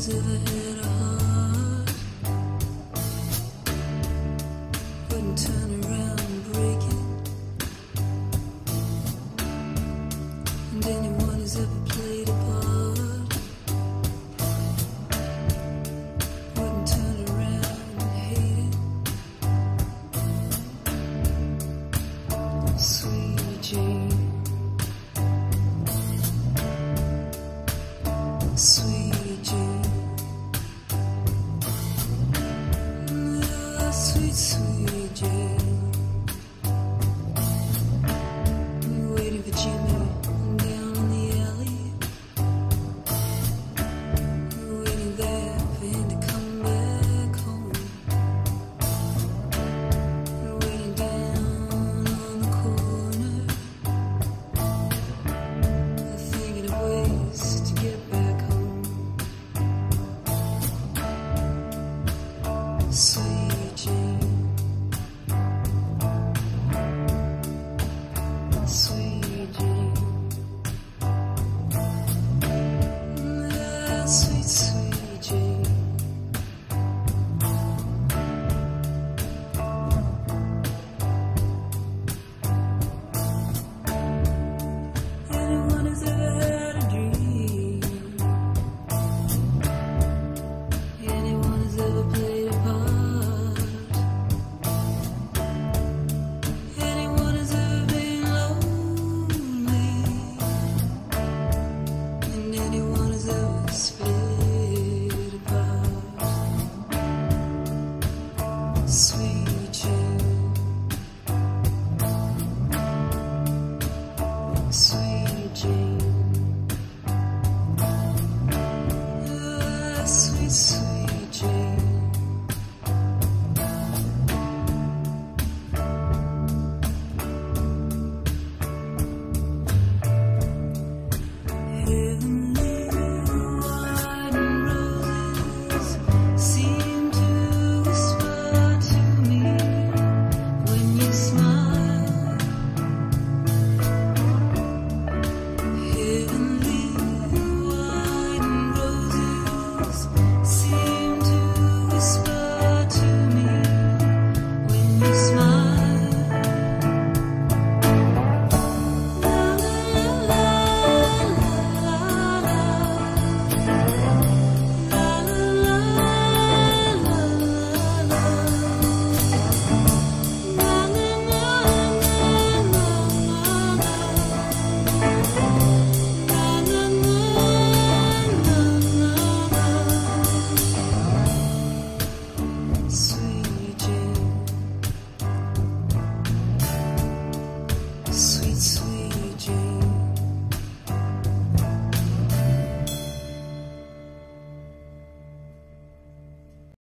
has ever had a heart wouldn't turn around and break it. And anyone who's ever played a part wouldn't turn around and hate it. Sweet Jane, sweet Jane, oh, sweet, sweet Jane. You're waiting for Jimmy down in the alley. You're waiting there for him to come back home. You're waiting down on the corner. You're thinking of ways to get back home. Sweet Jane, sweet Jane, ah, sweet, sweet Jane. Anyone who's ever had a dream, anyone who's ever played a part, anyone who's ever been lonely, and anyone who's ever split apart. Sweet Jane, sweet Jane, ah, sweet, sweet Jane. Heavenly white roses seem to whisper to me when you smile. Heavenly white roses seem to whisper to me when you smile. La la la la la Sweet Jane, sweet, sweet